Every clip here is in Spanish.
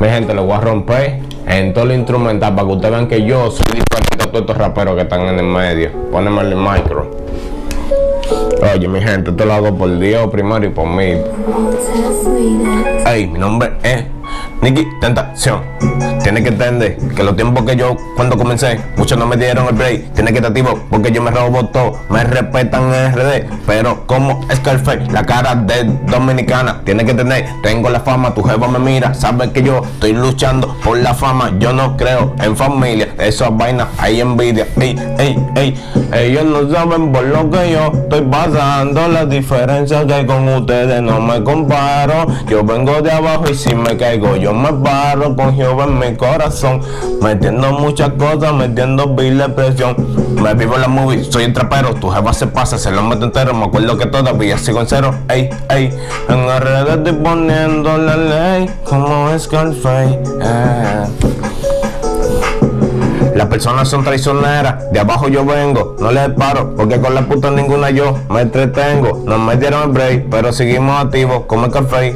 Mi gente, lo voy a romper en todo lo instrumental para que ustedes vean que yo soy diferente a todos estos raperos que están en el medio. Póneme el micro. Oye, mi gente, esto lo hago por Dios primero y por mí. Ey, mi nombre es Nicky Tentación. Tienes que entender que los tiempos que yo cuando comencé, muchos no me dieron el break. Tienes que estar activo porque yo me robo todo. Me respetan en RD, pero como Scarface, la cara de dominicana. Tienes que entender, tengo la fama, tu jefa me mira. Sabes que yo estoy luchando por la fama. Yo no creo en familia, esas vainas hay envidia. Ellos no saben por lo que yo estoy pasando. Las diferencias que hay con ustedes no me comparo. Yo vengo de abajo y si me caigo yo me paro. Con Jehová en mi corazón, metiendo muchas cosas, metiendo pila de presión. Me vivo en la movie, soy el trapero. Tu jefa se pasa, se lo mete entero. Me acuerdo que todavía sigo en cero. En RD estoy poniendo la ley como Scarface. Las personas son traicioneras, de abajo yo vengo, no les paro, porque con la puta ninguna yo me entretengo. Nos metieron el break, pero seguimos activos como el café.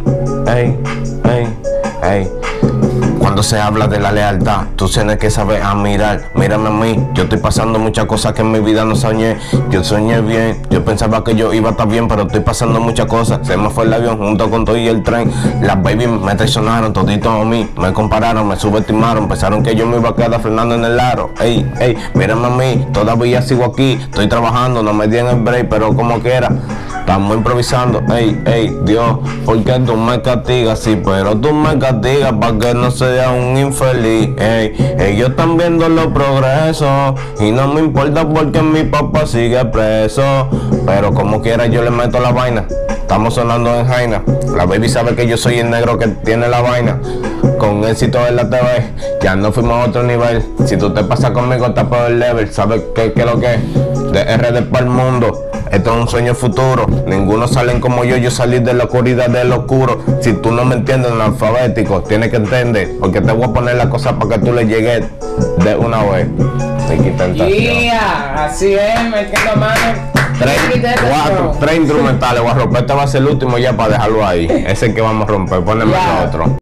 Cuando se habla de la lealtad, tú tienes que saber admirar. Mírame a mí, yo estoy pasando muchas cosas que en mi vida no soñé. Yo soñé bien, yo pensaba que yo iba a estar bien, pero estoy pasando muchas cosas. Se me fue el avión junto con todo y el tren. Las baby me traicionaron, todito a mí, me compararon, me subestimaron. Pensaron que yo me iba a quedar frenando en el aro. Mírame a mí, todavía sigo aquí, estoy trabajando, no me di en el break, pero como quiera. Estamos improvisando, Dios, ¿por qué tú me castigas? Sí, pero tú me castigas para que no sea un infeliz. Ellos están viendo los progresos y no me importa porque mi papá sigue preso. Pero como quiera yo le meto la vaina. Estamos sonando en Jaina. La baby sabe que yo soy el negro que tiene la vaina. Con éxito en la TV, ya no fuimos a otro nivel. Si tú te pasas conmigo, estás por el level. ¿Sabes qué es lo que es? De RD para el mundo. Esto es un sueño futuro. Ninguno salen como yo salí de la oscuridad del oscuro. Si tú no me entiendes, analfabético, tienes que entender. Porque te voy a poner la cosa para que tú le llegues de una vez. Así es, metiendo mano. Tres instrumentales. Voy a romper, este va a ser el último ya para dejarlo ahí. Ese que vamos a romper, poneme el otro.